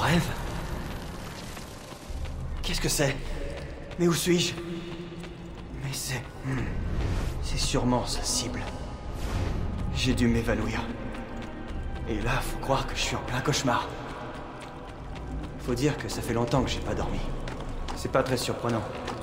rêve? Qu'est-ce que c'est? Mais où suis-je? Mais c'est... C'est sûrement sa cible. J'ai dû m'évanouir. Et là, faut croire que je suis en plein cauchemar. Faut dire que ça fait longtemps que j'ai pas dormi. C'est pas très surprenant.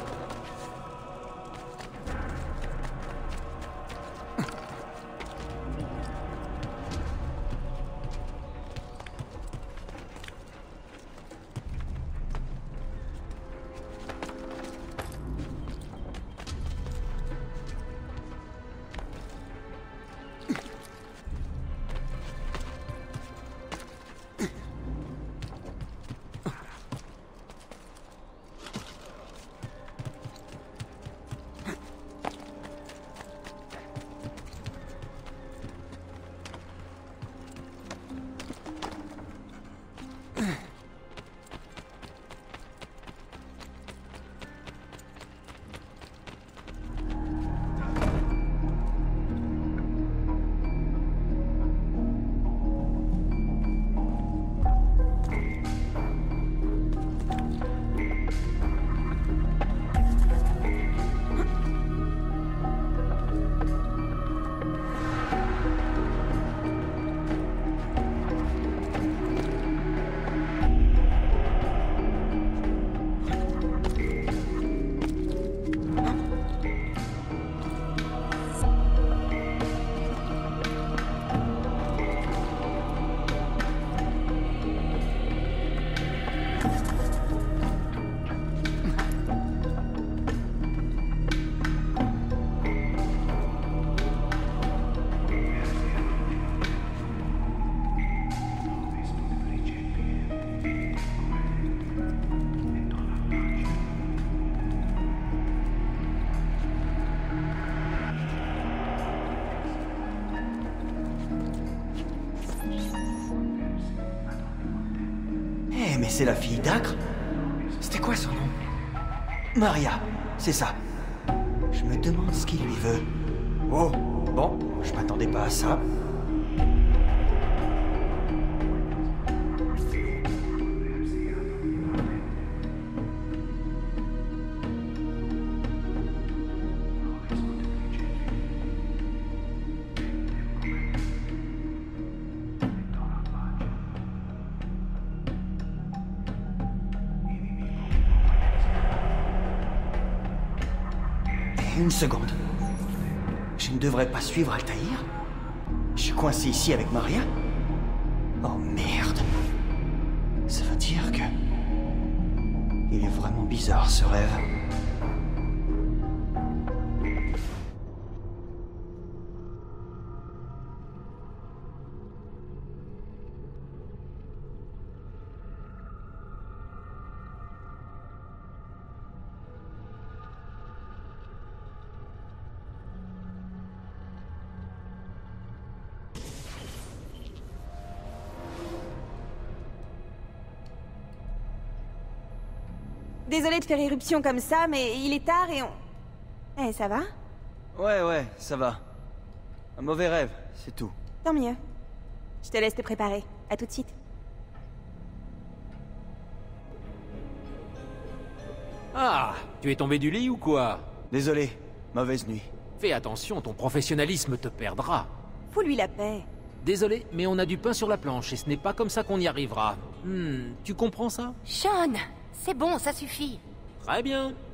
Mais c'est la fille d'Acre? C'était quoi son nom? Maria, c'est ça. Je me demande ce qu'il lui veut. Oh, bon, je m'attendais pas à ça. Une seconde. Je ne devrais pas suivre Altaïr? Je suis coincé ici avec Maria? Oh merde. Ça veut dire que... Il est vraiment bizarre ce rêve. Désolée de faire éruption comme ça, mais il est tard et on... Eh, ça va? Ouais, ça va. Un mauvais rêve, c'est tout. Tant mieux. Je te laisse te préparer. À tout de suite. Ah, tu es tombé du lit ou quoi? Désolé, mauvaise nuit. Fais attention, ton professionnalisme te perdra. Fous-lui la paix. Désolé, mais on a du pain sur la planche et ce n'est pas comme ça qu'on y arrivera. Tu comprends ça? Sean, c'est bon, ça suffit. Très bien.